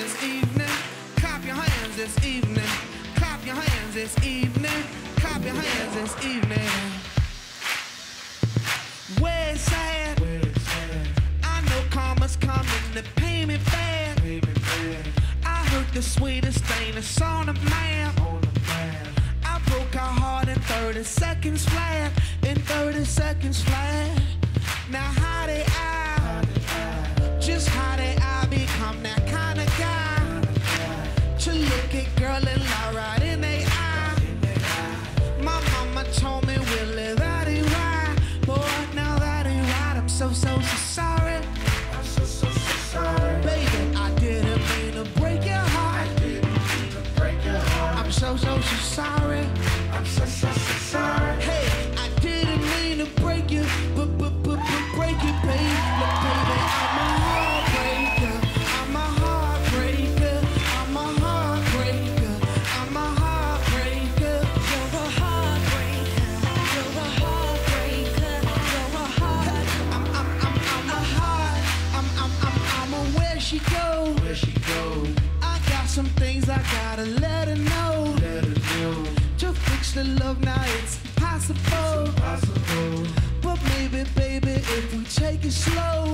this evening. Clap your hands this evening. Clap your hands this evening. Clap your hands this evening. Where it's at, I know karma's coming to pay me back. I heard the sweetest thing that's on the map. I broke her heart in 30 seconds flat. In 30 seconds flat. Now how did I, just how did I become that kind of guy to look at girl and lie right in they eye? My mama told me Willie that ain't right. Boy, now that ain't right. I'm so sorry. I'm so sorry. Baby, I didn't mean to break your heart. I'm so sorry. I'm so sorry. Hey, I didn't mean to break you, but break you, baby. Look, baby, I'm a heartbreaker. I'm a heartbreaker. I'm a heartbreaker. I'm a heartbreaker. You're a heartbreaker. You're a heartbreaker. You're a heart. I'm a where she go? Where she go? I got some things I gotta let her know. To fix the love now it's impossible. But maybe, baby, if we take it slow,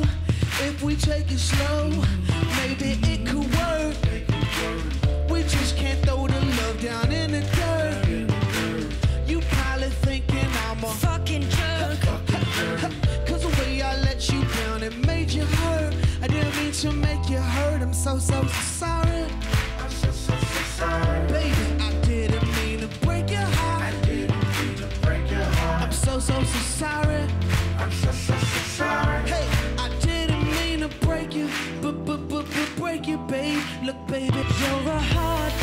maybe it could work. We just can't throw the love down in the dirt. You probably thinking I'm a fucking jerk. Cause the way I let you down, it made you hurt. I didn't mean to make you hurt. I'm so sorry. I'm so sorry. Baby, I didn't mean to break your heart. I'm so sorry. I'm so sorry. Hey, I didn't mean to break you, but break you, babe. Look, baby, you're a heart.